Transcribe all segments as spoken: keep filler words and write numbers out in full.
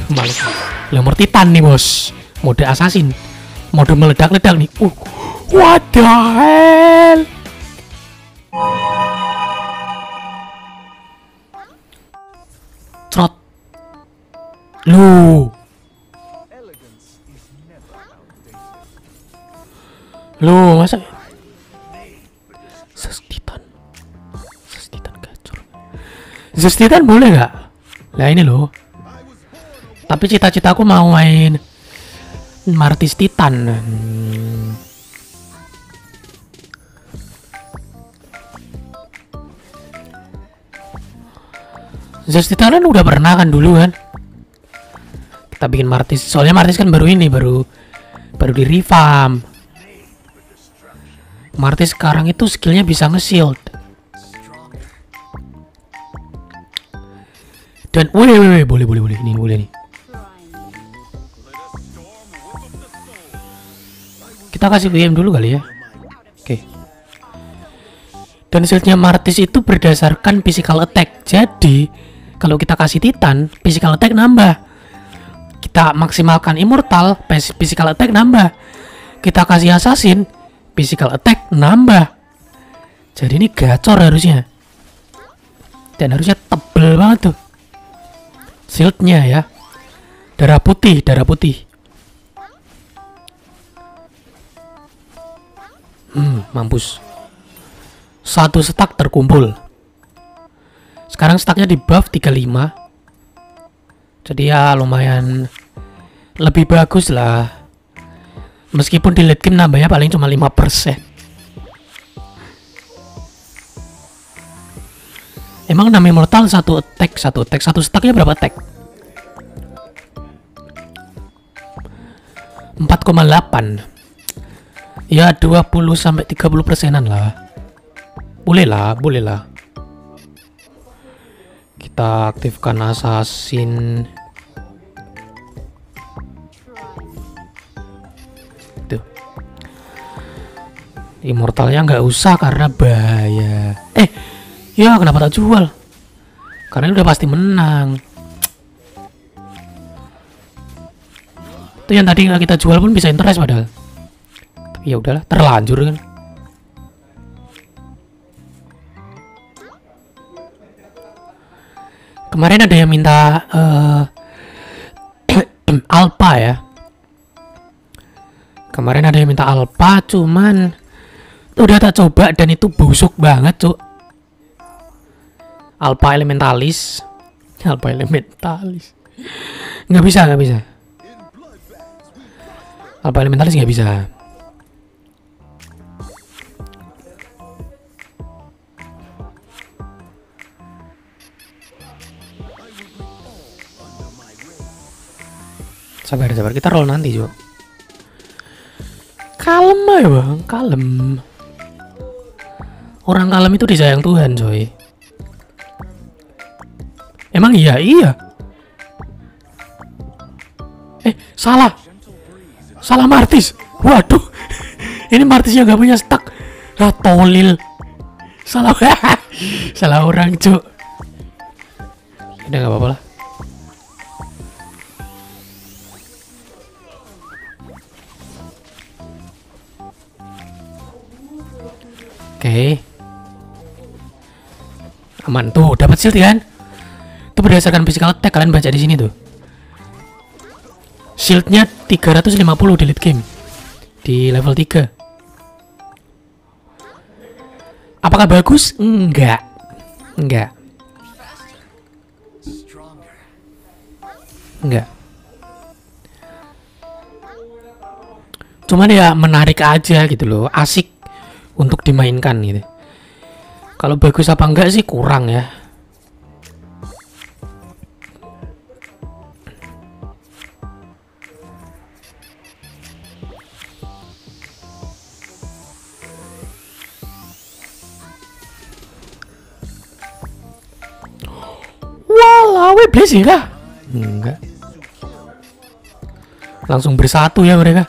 Malu. Lemur Titan nih bos. Mode assassin. Mode meledak-ledak nih. Uh. What the hell? Trot. Lu. Lu masa Zeus Titan. Zeus Titan gacor. Zeus Titan boleh nggak? Nah ini loh. Tapi cita-citaku mau main Martis Titan. Hmm. Zeus Titan kan udah pernah kan dulu kan. Kita bikin Martis. Soalnya Martis kan baru ini baru baru di revamp. Martis sekarang itu skillnya bisa nge-shield. Dan woi woi boleh boleh boleh ini boleh nih. Kita kasih V M dulu kali ya. Oke. Dan shieldnya Martis itu berdasarkan physical attack. Jadi kalau kita kasih Titan, physical attack nambah. Kita maksimalkan Immortal, physical attack nambah. Kita kasih Assassin, physical attack nambah. Jadi ini gacor harusnya. Dan harusnya tebel banget tuh shieldnya ya. Darah putih, darah putih. Hmm, mampus. Satu stack terkumpul. Sekarang stacknya di buff tiga puluh lima. Jadi ya lumayan lebih bagus lah. Meskipun di late game nambahnya paling cuma lima persen. Emang enam immortal satu attack, satu attack, satu stacknya berapa attack? empat koma delapan. Ya dua puluh sampai tiga puluh persenan lah. Boleh lah, boleh lah. Kita aktifkan assassin. Tuh. Immortalnya nggak usah karena bahaya. Eh, ya kenapa tak jual? Karena udah pasti menang. Itu yang tadi nggak kita jual pun bisa interest padahal. Tapi ya udahlah, terlanjur kan. Kemarin ada yang minta uh, Alpha ya. Kemarin ada yang minta Alpha, cuman udah tak coba dan itu busuk banget, cuk. Alpha Elementalis, Alpha Elementalis, nggak bisa, nggak bisa. Alpha Elementalis nggak bisa. Sabar, sabar, kita roll nanti, Jo. Kalem ya bang, kalem. Orang kalem itu disayang Tuhan, coy. Emang iya, iya. Eh, salah. Salah Martis. Waduh. Ini Martisnya gak punya stack. Lah, tolil. Salah. Salah orang, Jo. Udah gak apa-apa lah. Oke, okay. Aman tuh, dapat shield kan? Itu berdasarkan physical attack, kalian baca di sini tuh. Shieldnya tiga ratus lima puluh di late game di level tiga. Apakah bagus? Enggak, enggak, enggak. Cuman ya menarik aja gitu loh, asik untuk dimainkan gitu. Kalau bagus apa enggak sih kurang ya. Walah, blessing kah? Enggak. Langsung bersatu ya mereka.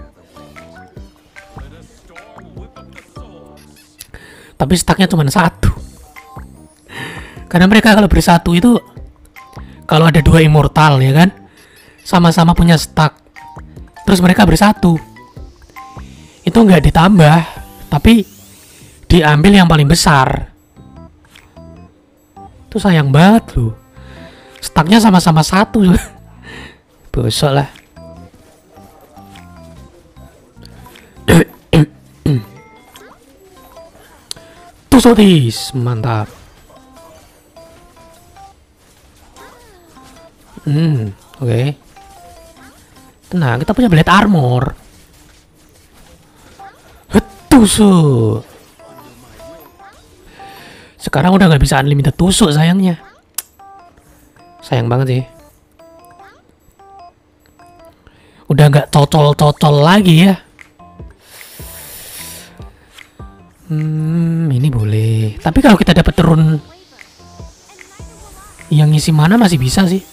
Tapi stacknya cuma satu. Karena mereka kalau bersatu itu, kalau ada dua immortal ya kan, sama-sama punya stack, terus mereka bersatu, itu nggak ditambah, tapi diambil yang paling besar. Itu sayang banget loh. Stacknya sama-sama satu. Bosok lah. Tusotis, mantap. Hmm, oke. Okay. Tenang, kita punya blade armor. Tusuk. Sekarang udah nggak bisa unlimited tusuk sayangnya. Sayang banget sih. Udah nggak cocol-cocol lagi ya. Hmm, ini boleh. Tapi kalau kita dapat turun yang ngisi mana masih bisa sih.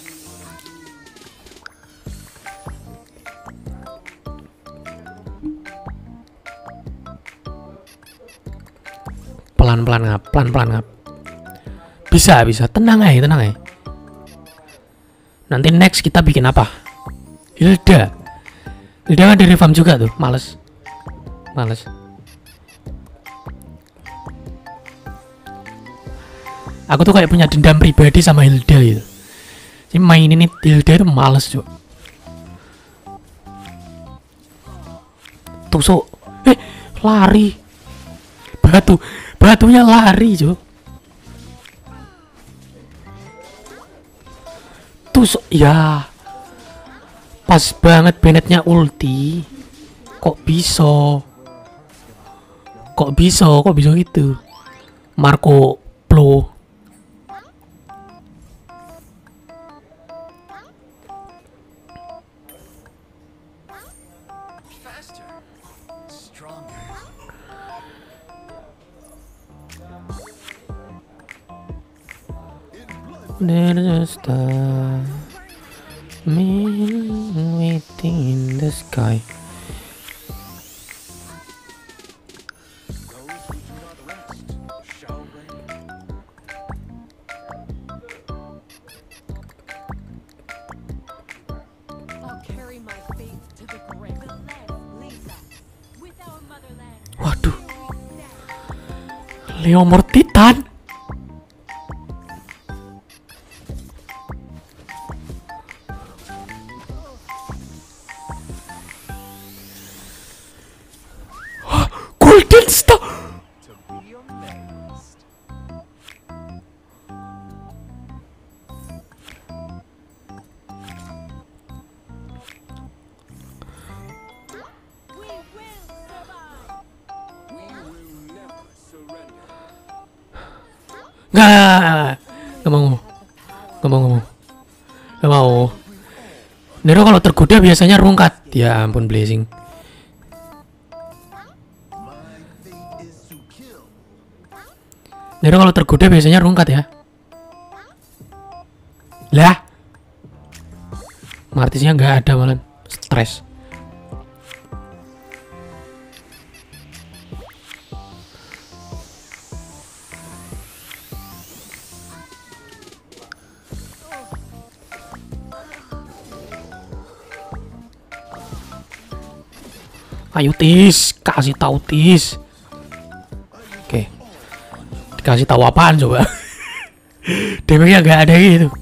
Pelan-pelan ngap, pelan-pelan ngap. Bisa, bisa. Tenang aja, tenang aja. Nanti next kita bikin apa? Hilda. Hilda kan di revamp juga tuh. Males. Males. Aku tuh kayak punya dendam pribadi sama Hilda gitu. Jadi main ini Hilda itu males cuy. Tusuk. Eh, lari. Batu. Batunya lari cuy. Tusuk. Ya. Pas banget Bennett-nya ulti. Kok bisa? Kok bisa? Kok bisa gitu? Marco Plo. There's a star waiting in the sky. Waduh, Leomord Titan. Golden Star. Nggak, nggak mau, nggak mau, nggak mau, nggak mau. Nero kalau tergoda biasanya rungkat. Ya ampun, blessing. Nero kalau tergoda biasanya rungkat ya. Lah, Martisnya nggak ada malah, stres. Ayo Tis, kasih tahu Tis. Oke, dikasih tahu apaan coba? Damage-nya nggak ada gitu.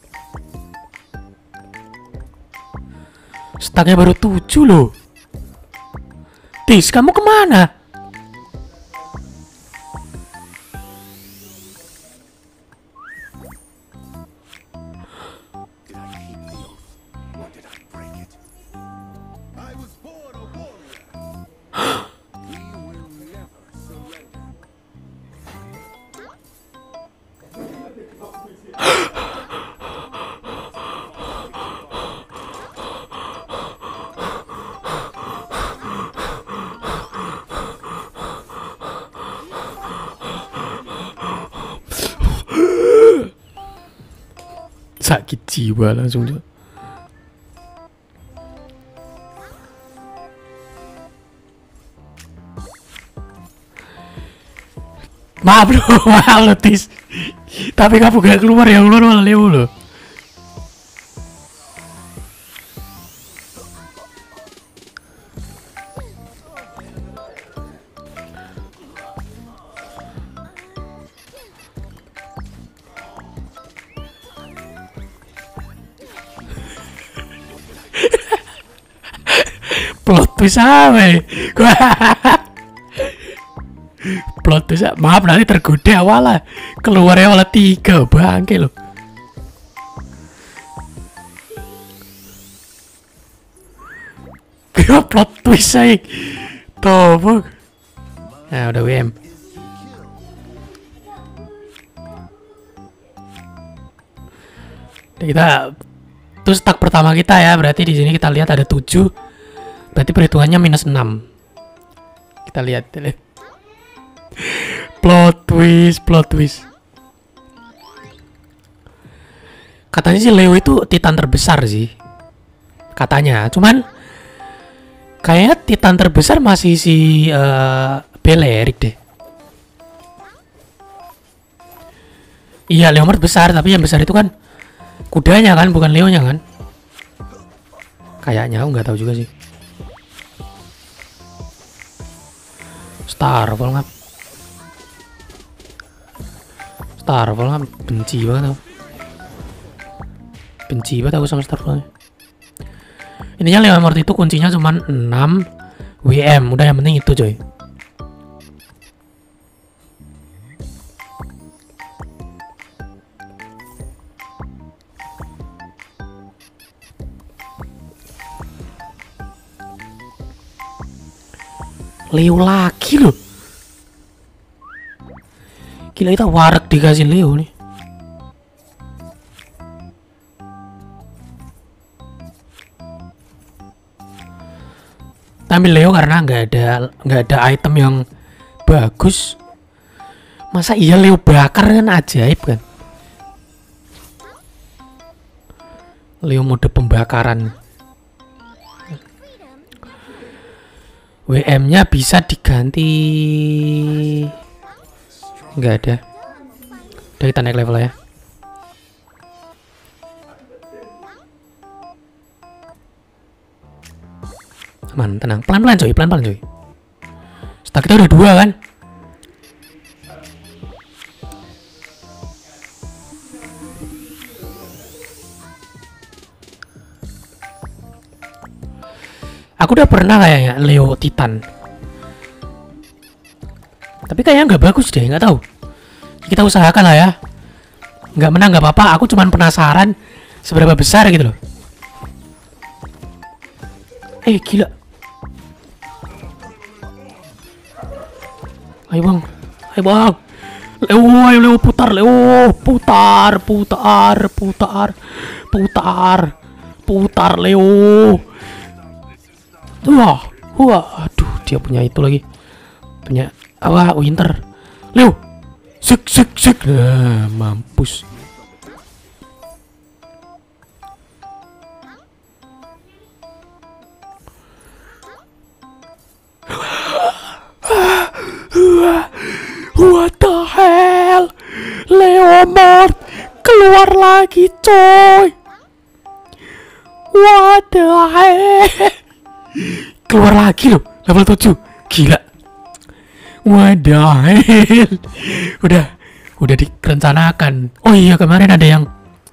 Stacknya baru tujuh loh. Tis, kamu kemana? Sakit jiwa langsung tuh. Maaf loh, maaf loh Tis. Tapi kamu gak keluar, yang keluar malah Leo loh. Plot twist apa? Plot twist. Maaf nanti tergoda awal lah. Keluarnya awal tiga bangke loh. Gak plot twist saya. Tuh. Nah udah W M. Kita terus stack pertama kita ya, berarti di sini kita lihat ada tujuh. Berarti perhitungannya minus enam. Kita lihat. Plot twist, plot twist. Katanya sih Leo itu titan terbesar sih. Katanya, cuman kayaknya titan terbesar masih si uh, Belerik deh. Iya, Leomord besar, tapi yang besar itu kan kudanya kan, bukan Leonya kan? Kayaknya aku nggak tahu juga sih. Starfall ngap. Starfall ngap, benci banget aku. Benci banget aku sama Starfall. Intinya Leomord itu kuncinya cuma enam W M, udah yang penting itu coy. Leo lagi loh. Gila, kita warak dikasih Leo nih. Ambil Leo karena nggak ada nggak ada item yang bagus. Masa iya Leo bakar kan ajaib kan? Leo mode pembakaran. W M-nya bisa diganti. Nggak ada. Udah kita naik level ya. Aman, tenang. Pelan-pelan coy, pelan-pelan coy. Stack kita udah dua kan? Aku udah pernah kayaknya Leo Titan. Tapi kayaknya nggak bagus deh, nggak tahu. Kita usahakan lah ya. Nggak menang nggak apa-apa. Aku cuman penasaran seberapa besar gitu loh. Eh gila. Ayo bang, ayo bang. Leo, ayo Leo putar, Leo putar, putar, putar, putar, putar Leo. Wah, wah, aduh dia punya itu lagi, punya apa? Winter, Leo, sik sik sik, nah, mampus. What the hell? Leomord keluar lagi coy. What the hell? Keluar lagi loh, level tujuh. Gila. What the hell? Udah udah direncanakan. Oh iya, kemarin ada yang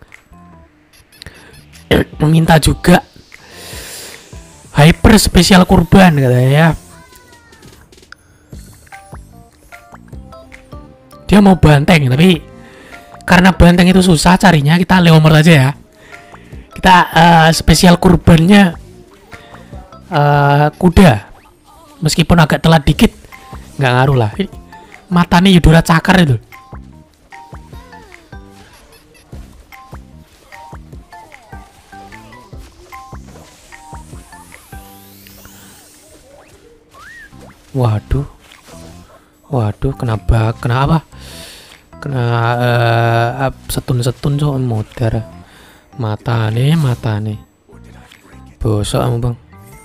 meminta juga hyper spesial kurban katanya ya. Dia mau banteng, tapi karena banteng itu susah carinya, kita Leomord aja ya. Kita uh, spesial kurbannya uh, kuda. Meskipun agak telat dikit, nggak ngaruh lah. Matanya Yudhara Cakar itu. Waduh. Waduh, kenapa? Kenapa? Kena uh, setun-setun so modar. Mata nih, mata nih. Bosok kamu bang.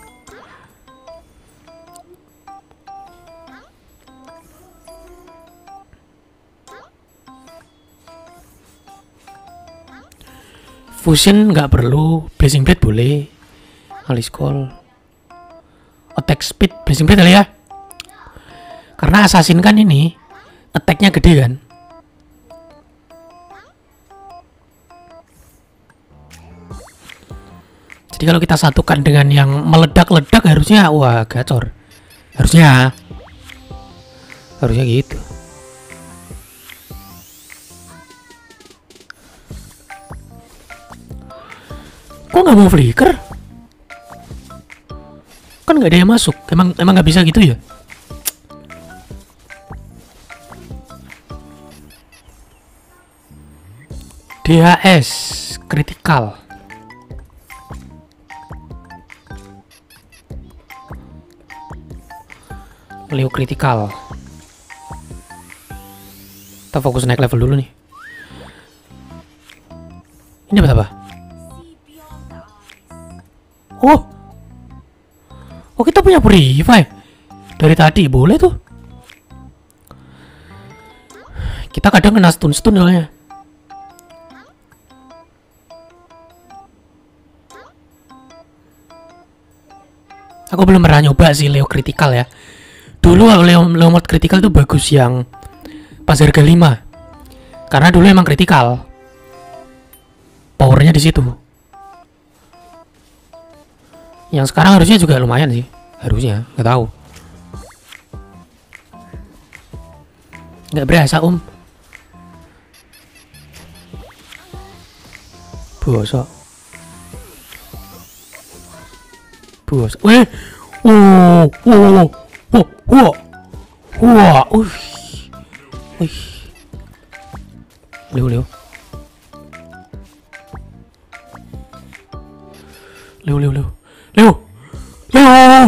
Fusion nggak perlu, Blazing Blade boleh. Alice Call, Attack Speed, Blazing Blade kali ya. Karena assassin kan ini attack-nya gede kan. Jadi kalau kita satukan dengan yang meledak-ledak harusnya wah gacor. Harusnya. Harusnya gitu. Kok nggak mau flicker? Kan nggak ada yang masuk. Emang emang nggak bisa gitu ya? D H S kritikal. Leo kritikal. Kita fokus naik level dulu nih. Ini apa apa? Oh. Oh, kita punya revive. Dari tadi boleh tuh. Kita kadang kena stun-stun soalnya. Aku belum pernah nyoba sih Leo kritikal ya. Dulu kalau Leo, Leo mode kritikal tuh bagus yang pas harga lima. Karena dulu emang kritikal. Powernya di situ. Yang sekarang harusnya juga lumayan sih. Harusnya, nggak tahu. Nggak berasa om. Bosok. Bos. Weh. Wow, wow, wow, wow, wow, uh, wih, Leo, Leo, Leo, Leo, Leo, Leo, Leo.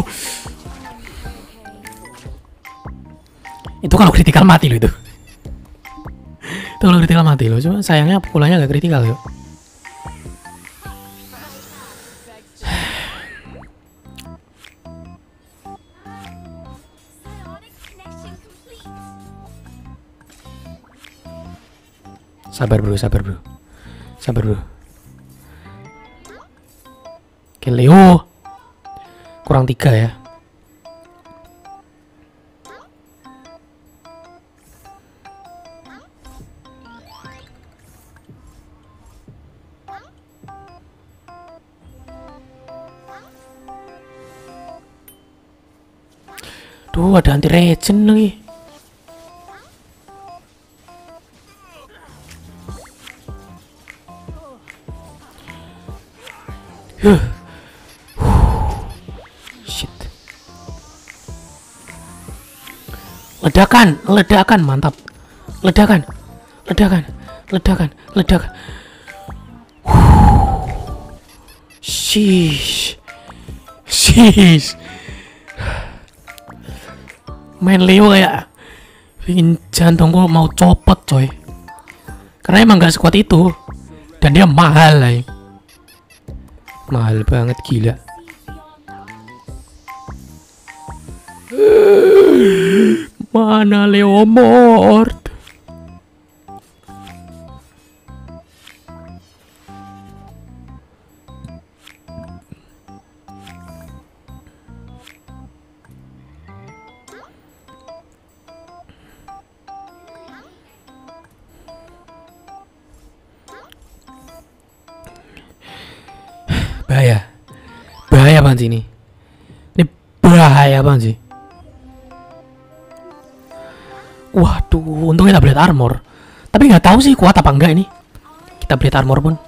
Itu kalau kritikal mati loh itu. Itu kalau kritikal mati loh. Cuma sayangnya pukulannya gak kritikal yuk. Sabar bro, sabar bro, sabar bro. Oke Leo, kurang tiga ya. Duh, ada anti regen lagi. Huh. Shit. Ledakan, ledakan, mantap. Ledakan, ledakan, ledakan, ledakan. Shish. Shish. Main Leo kayak bikin jantungku mau copot coy. Karena emang gak sekuat itu. Dan dia mahal lah. Mahal banget gila. Mana Leo Mort? Bahaya, bahaya banget sih ini. Ini bahaya banget sih. Waduh, untungnya kita blade armor. Tapi nggak tahu sih kuat apa enggak ini. Kita blade armor pun.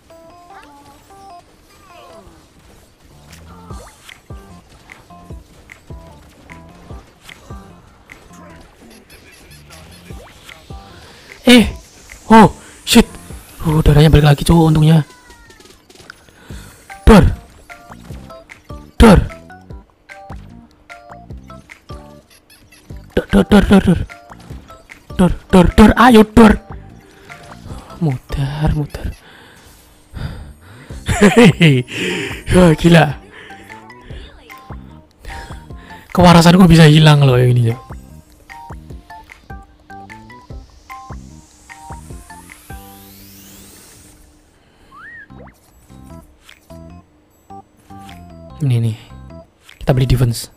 Eh, oh shit, uh darahnya balik lagi cowok untungnya. Dor, dor, dor, dor, dor, dor, dor, dor, dor, dor, ayo dor, muter, muter, hehehe, gila, kewarasanku bisa hilang loh ini ya. Ini nih, kita beli defense.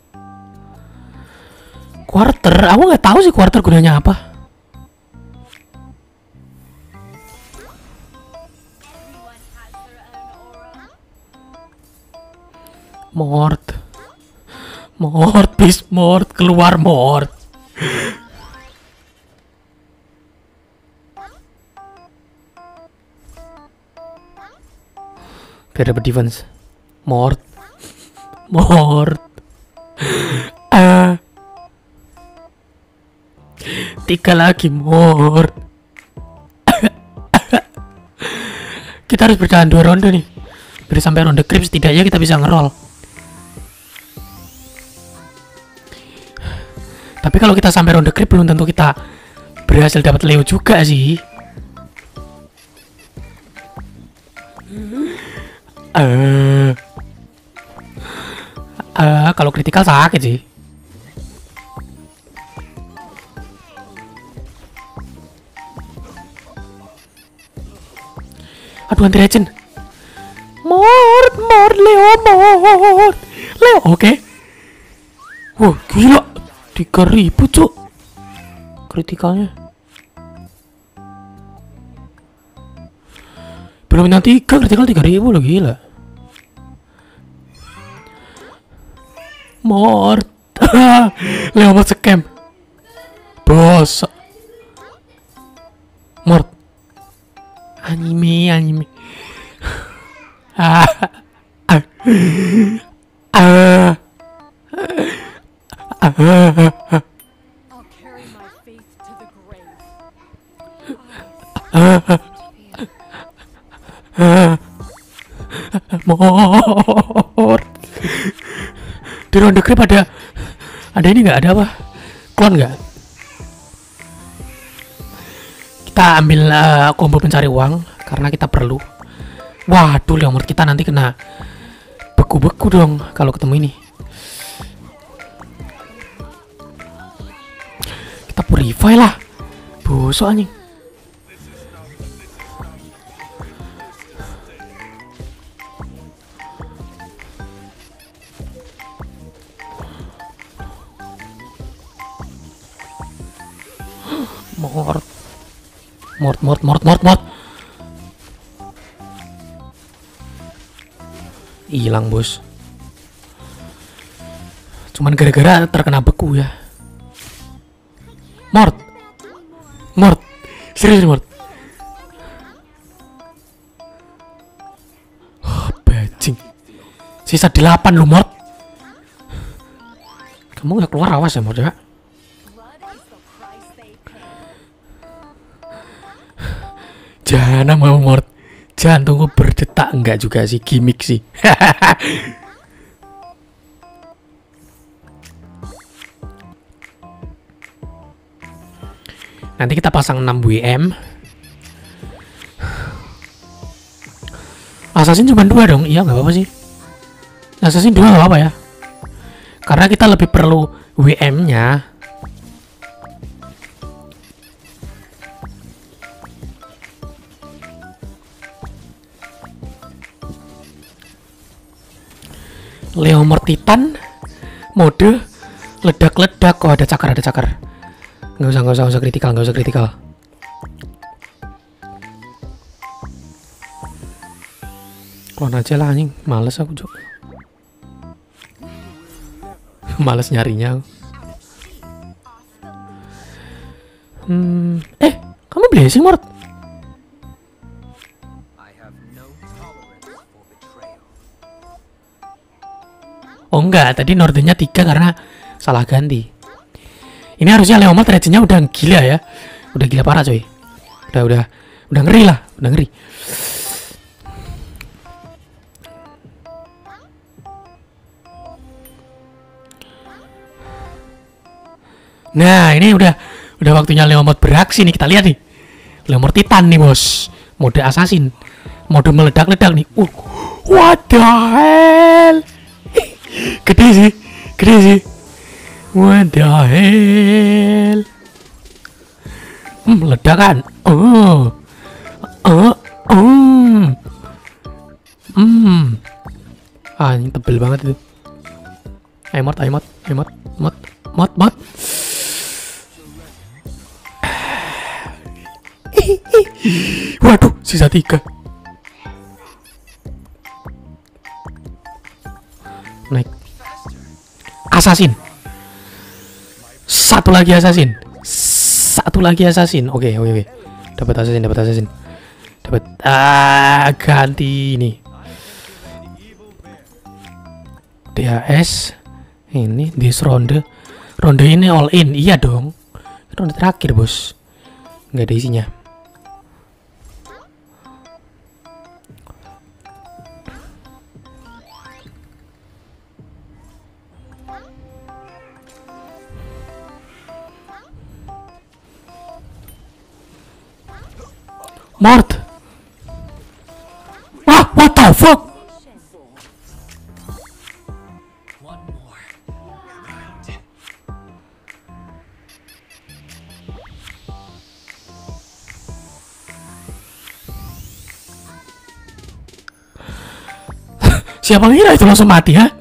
Quarter, aku nggak tahu sih quarter gunanya apa. Mort. Mort, please, Mort, keluar Mort. Biar dapat defense. Mort. Mort. Ah. Tiga lagi Mort. Kita harus bertahan dua ronde nih. Biar sampai ronde creep setidaknya kita bisa ngerol. Tapi kalau kita sampai ronde creep belum tentu kita berhasil dapat Leo juga sih. Eh, uh, uh, kalau kritikal sakit sih. Aduh, anti regen. Mort, Mort, Leo, Mort, Leo, oke. Okay. Wah, gila, tiga ribu cuk kritikalnya. Belum bintang tiga, kritikal tiga ribu loh, gila. Mort. Leo mau scam. Bos. Mort. Anime, anime. Ah. Ah. Ah. Ah. Mort. Di ronde creep ada ada ini nggak, ada apa? Klon nggak? Kita ambil uh, combo pencari uang karena kita perlu. Waduh, Leomord kita nanti kena beku-beku dong kalau ketemu ini. Kita purify lah. Bosok anjing. Mort. Mort, mort, mort, mort, mort. Hilang, bos. Cuman gara-gara terkena beku ya. Mort. Mort. Serius, Mort. Oh, bajing. Sisa delapan lu, Mort. Kamu nggak keluar, awas ya, Mort ya. Jangan mau Mort. Jantungku berdetak, enggak juga sih, gimmick sih. Nanti kita pasang enam W M. Assassin cuma dua dong. Iya, nggak apa-apa sih. Assassin dua nggak apa-apa ya. Karena kita lebih perlu W M-nya. Leomord Titan mode ledak-ledak. Oh, ada cakar, ada cakar. Nggak usah, nggak usah, nggak usah kritikal, nggak usah kritikal. Klon aja lah anjing, males aku juga. Males nyarinya. Hmm, eh, kamu blessing Mort? Oh enggak, tadi Nordennya tiga karena salah ganti. Ini harusnya Leomord regennya udah gila ya. Udah gila parah coy. Udah udah udah ngeri lah, udah ngeri. Nah, ini udah udah waktunya Leomord beraksi nih, kita lihat nih. Leomord Titan nih, Bos. Mode assassin. Mode meledak-ledak nih. Uh, what the hell? Gede sih, gede sih. What the hell? Hmm, ledakan. Oh, oh, oh. Hmm. Ah, ini tebel banget itu. Ayo mot, ayo mot, ayo mot, mot, mot, mot. Waduh, sisa tiga. naik. Assassin. Satu lagi assassin. Satu lagi assassin. Oke, oke, oke. Dapat assassin, dapat assassin. Dapat ah ganti ini. D H S ini this ronde. Ronde ini all in. Iya dong. Ronde terakhir, Bos. Nggak ada isinya. Mort. Wah, what the fuck? Siapa ngira itu langsung mati, ha?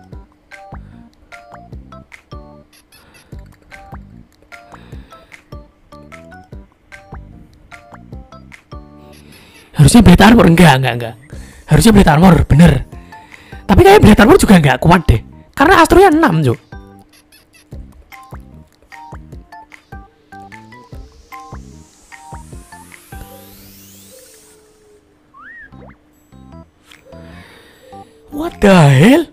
Harusnya Blade Armor, enggak, enggak, enggak. Harusnya Blade Armor, bener. Tapi kayak Blade Armor juga enggak kuat deh. Karena Astronya enam, Cuk. What the hell?